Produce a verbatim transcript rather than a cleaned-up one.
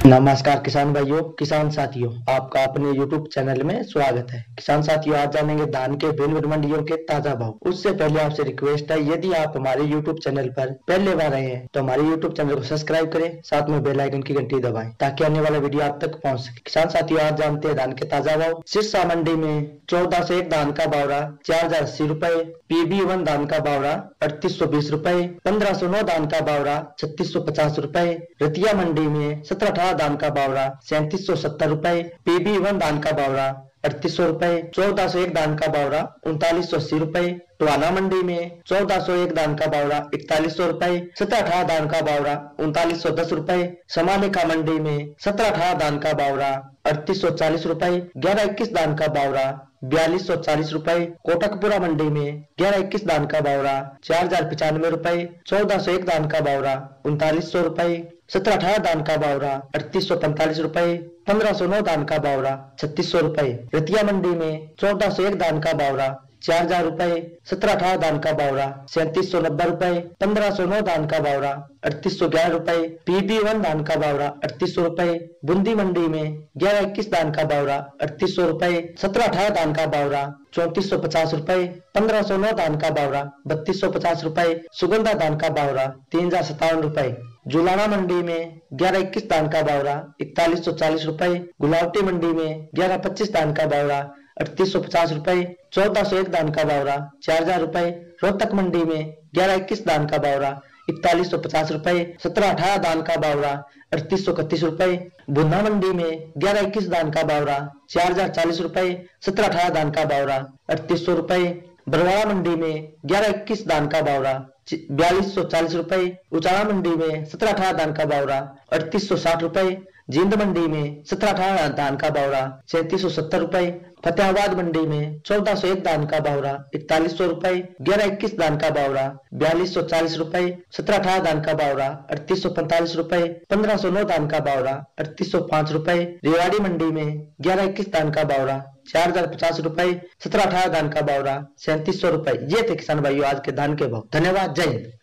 नमस्कार किसान भाइयों, किसान साथियों, आपका अपने YouTube चैनल में स्वागत है। किसान साथियों, आज जानेंगे धान के विभिन्न मंडियों के ताजा भाव। उससे पहले आपसे रिक्वेस्ट है, यदि आप हमारे YouTube चैनल पर पहले बार आए हैं तो हमारे YouTube चैनल को सब्सक्राइब करें, साथ में बेल आइकन की घंटी दबाएं ताकि आने वाला वीडियो आप तक पहुँच सके। किसान साथियों, आज जानते हैं धान के ताजा भाव। सिरसा मंडी में चौदह सौ एक धान का बावरा चार हजार अस्सी रूपए, पीबी वन धान का बावरा अड़तीस सौ बीस रूपए, पंद्रह सौ नौ धान का बावरा छत्तीस सौ पचास रूपए, रतिया मंडी में सत्रह अठारह धान का बावरा सैंतीस सौ सत्तर रूपए, पीबी वन धान का बावरा अड़तीस सौ रूपए, चौदह सौ एक धान का बावरा उनतालीस सौ अस्सी रूपए, टोहाना मंडी में चौदह सौ एक धान का बावरा इकतालीस सौ रूपए, सत्रह अठारह धान का बावरा उनतालीस सौ दस रूपए, समालेखा मंडी में सत्रह अठारह धान का बावरा अड़तीस सौ चालीस रूपए, ग्यारह इक्कीस धान का बावरा बयालीस सौ चालीस रूपए, कोटकपुरा मंडी में ग्यारह इक्कीस धान का बावरा चार हजार पचानवे रूपए, चौदह सौ एक धान का बावरा उनतालीस सौ रूपए, सत्रह अठारह धान का बावरा अड़तीस सौ पैंतालीस रूपए, पंद्रह सौ नौ धान का बावरा छत्तीस सौ रूपए, रतिया मंडी में चौदह सौ एक धान का बावरा चार हजार रूपए, सत्रह अठारह धान का बावरा सैंतीस सौ नब्बे रूपए, पंद्रह सौ नौ धान का बावरा अड़तीस सौ ग्यारह रूपए, पीबी वन धान का बावरा अड़तीस सौ रूपए, बूंदी मंडी में ग्यारह इक्कीस धान का बावरा अड़तीस सौ रूपए, सत्रह अठारह धान का बावरा चौंतीस सौ पचास रूपए, पंद्रह सौ नौ धान का बावरा बत्तीस सौ पचास रूपए, सुगंधा धान का बावरा तीन हजार सत्तावन रूपए, जुलाना मंडी में ग्यारह इक्कीस धान का बावरा इकतालीस सौ चालीस रूपए, गुलावटी मंडी में ग्यारह पच्चीस धान का बावरा अड़तीस सौ पचास रूपए, चौदह सौ एक धान का बावरा चार हजार रूपए, रोहतक मंडी में ग्यारह इक्कीस धान का बावरा इकतालीस सौ पचास रूपए, सत्रह अठारह धान का बावरा अड़तीस सौ इकतीस रूपए, भुन्ना मंडी में ग्यारह इक्कीस धान का बावरा चार हजार चालीस रूपए, सत्रह अठारह धान का बावरा अड़तीस सौ रूपए, बरवाड़ा मंडी में ग्यारह इक्कीस धान का बावरा बयालीस सौ चालीस रूपए, उचाला मंडी में सत्रह अठारह धान का बावरा अड़तीस सौ साठ रूपए, जींद मंडी में सत्रह अठारह धान का बावरा सैंतीस सौ सत्तर रूपए, फतेहाबाद मंडी में चौदह सौ एक धान का बावरा इकतालीस सौ रूपए, ग्यारह इक्कीस धान का बावरा बयालीस सौ चालीस रूपए, सत्रह अठारह धान का बावरा अड़तीस सौ पैंतालीस रूपए, पंद्रह सौ नौ धान का बावरा अड़तीस सौ पांच रूपए, रेवाड़ी मंडी में ग्यारह इक्कीस धान का बावरा चार हजार पचास रूपए, सत्रह अठारह धान का बावरा सैंतीस सौ रूपए। ये थे किसान भाइयों आज के धान के भाव। धन्यवाद। जय हिंद।